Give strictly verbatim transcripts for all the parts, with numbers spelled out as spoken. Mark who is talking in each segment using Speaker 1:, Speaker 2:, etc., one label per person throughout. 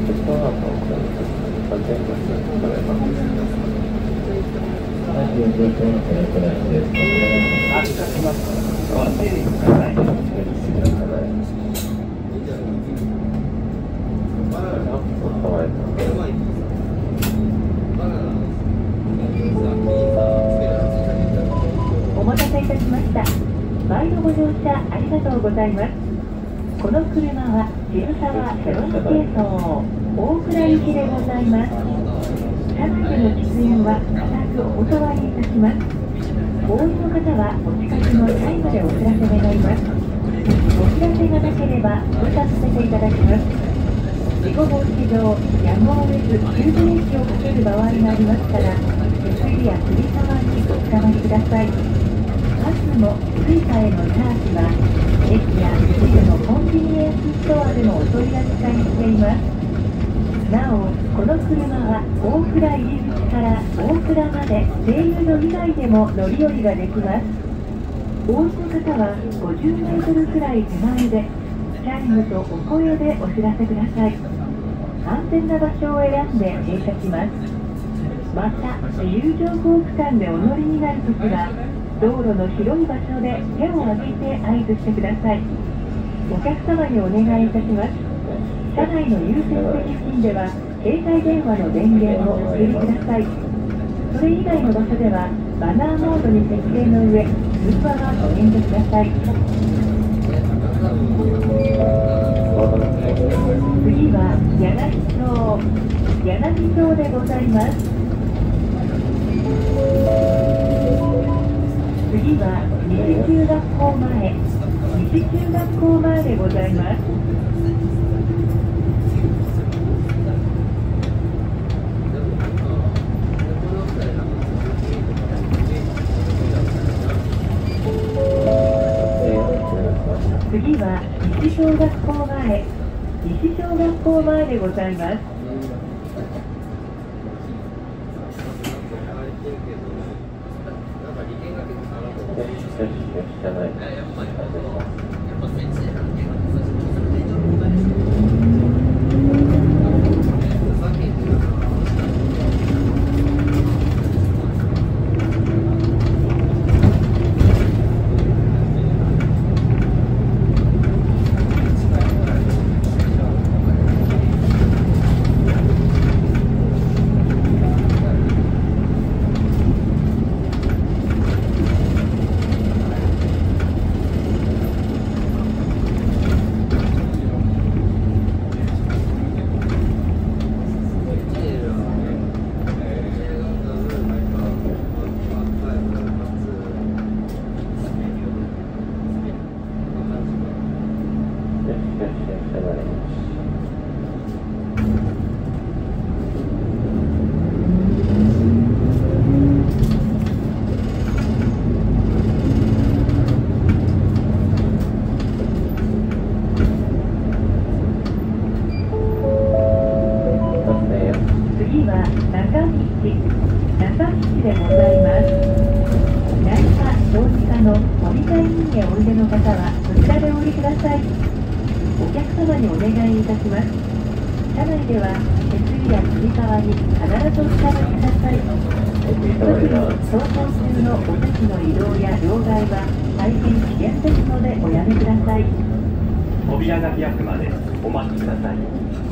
Speaker 1: お待たせいたしました。前のご乗車ありがとうございます。この車は渋沢セロン系統大倉行きでございます。車内での喫煙は固くお断りいたします。お降りの方はお近くのチャイムでお知らせ願います。お知らせがなければ通過させていただきます。事故防止上、やむを得ず急ブレーキをかける場合がありますから、手すりやつり革におつかまりください。バスもスイカへのチャージは駅や一部のコンビニエンスストアでもお取り扱いしています。なお、この車は大倉入り口から大倉まで経由所以外でも乗り降りができます。お降りの方はごじゅうメートルくらい手前でチャイムとお声でお知らせください。安全な場所を選んで停車します。また、有乗降区間でお乗りになるときは道路の広い場所で手を挙げて合図してください。お客様にお願いいたします。車内の優先席付近では携帯電話の電源をお切りください。それ以外の場所ではマナーモードに設定の上、通話はご遠慮ください。次は柳町、柳町でございます。次は西中学校前、西中学校前でございます。次は西小学校前、西小学校前でございます。
Speaker 2: 扉が開くまでお待ちください。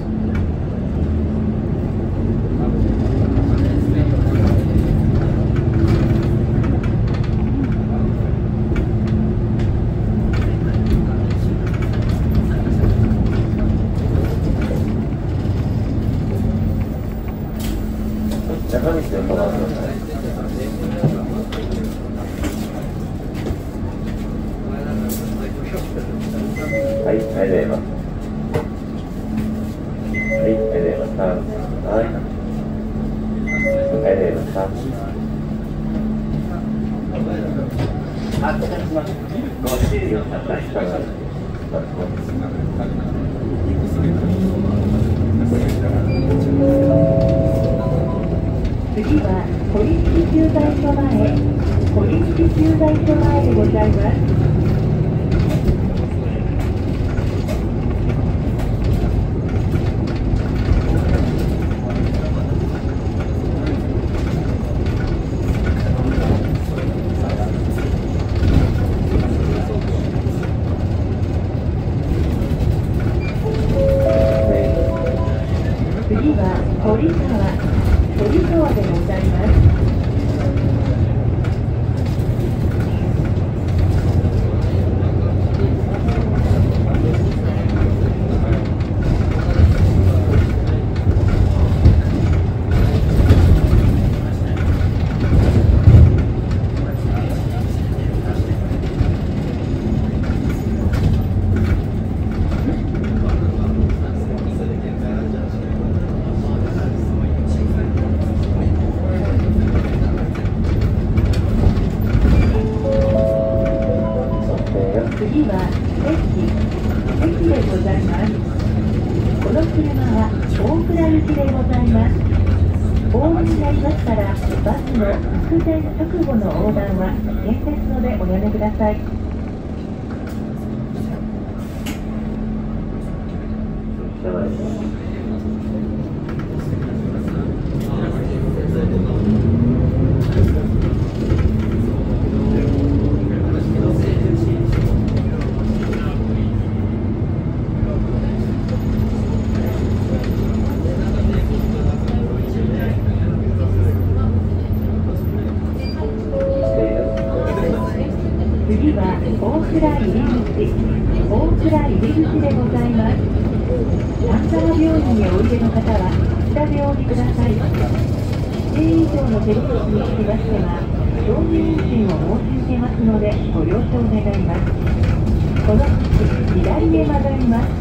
Speaker 3: 中道で止まってください。はい、入れます。はい、入れました。はい。入れました。
Speaker 2: あ、お願いします。ご注意ください。
Speaker 1: 次は小西駐在所前、小西駐在所前でございます。 次は駅、駅でございます。この車は大倉行きでございます。お降りになりましたら、バスの直前直後の横断は危険ですのでおやめください。
Speaker 3: 車内です。
Speaker 1: 次は大倉入り口、大倉入り口でございます。丹沢病院においでの方は下でお降りください。指定以上の手続きにつきましては、上下運賃を申し付けますのでご了承願います。この口、左へ曲がります。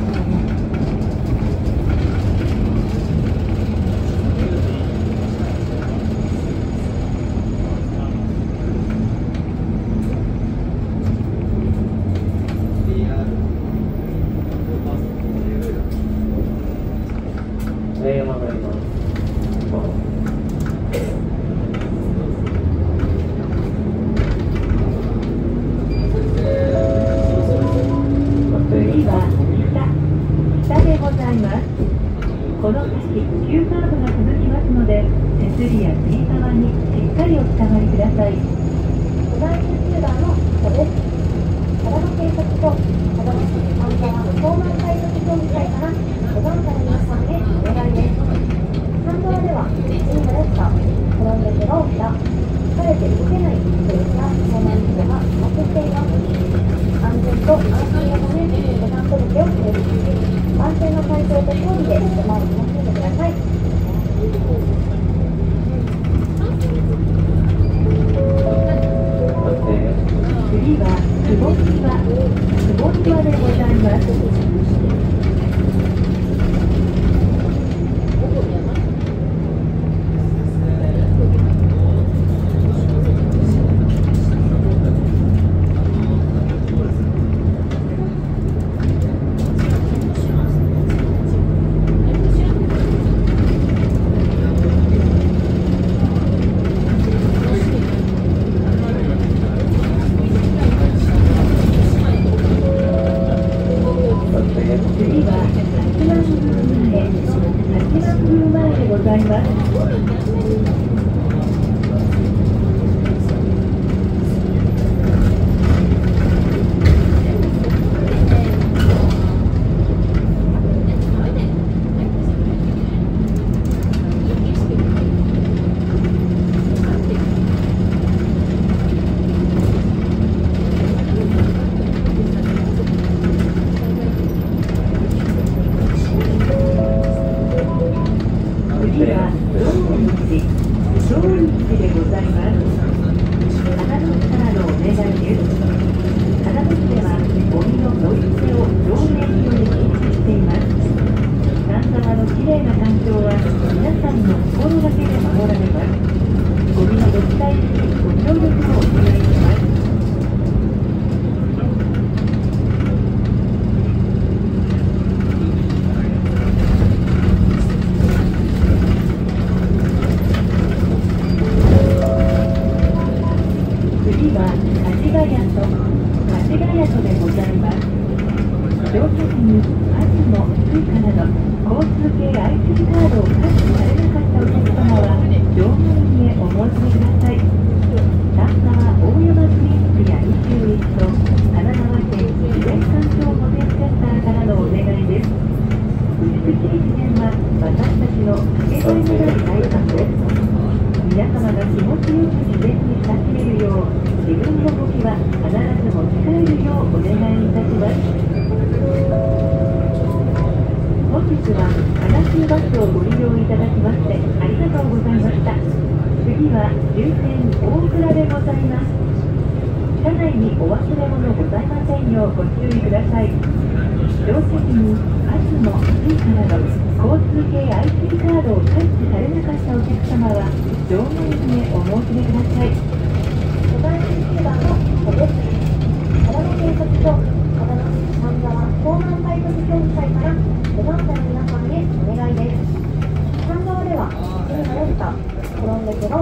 Speaker 3: 上へ曲がります。
Speaker 1: 次は北、北でございます。この先、急カーブが続きますので、手すりやつり革にしっかりおつかまりください。ごばんじゅうきゅうばんの人です。秦野警察署、秦野市丹沢向こう前海賊協議会からごばんから皆さんへお願いです。丹沢では、地震が起きた、転んで怪我をした、疲れて動けないといった遭難事故が多発しています。安全と安心のため、下山届を提出し、万全の体調と装備で山を楽しんでください。次は坪庭、坪庭でございます。次は八幡宮前、八幡宮前でございます。次は道日、道日でございます。秦野市からのお願いです。秦野市ではゴミの乗り捨てを条例により禁止しています。丹沢のきれいな環境は皆さんの心だけで守られます。ゴミの持ち帰りにご協力をお願いします。次は梶ヶ谷と梶ヶ谷とでございます。乗客にパスのスイカなど交通系 アイシー カードをタッチされなかったお客様は乗務員へお申し込みください。丹沢大山クリニックやにじゅういちと神奈川県自然環境保全センターからのお願いです。美しい自然は私たちのかけがえのない財産です。皆様が気持ちよく自然に親しめるよう、自分の動きは必ず持ち帰るようお願いいたします。本日は神奈川バスをご利用いただきましてありがとうございました。次は終点大倉でございます。車内にお忘れ物ございませんようご注意ください。乗席にパスのスイカなど交通系 アイシー カードをタッチされなかったお客様は乗務員へお申し出ください。ごばんじゅうきゅうばんの人です。秦野警察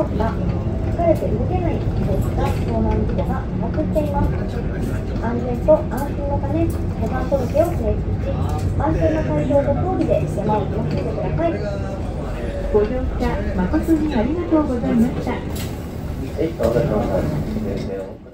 Speaker 4: ますが、疲れて動けないといった遭難事故が多発しています。安全と安心のため、登山届を提出し、万全な体調ご装備で山を楽しんでください。
Speaker 1: ご乗車誠にありがとうございました。
Speaker 3: はい、お疲れ様です。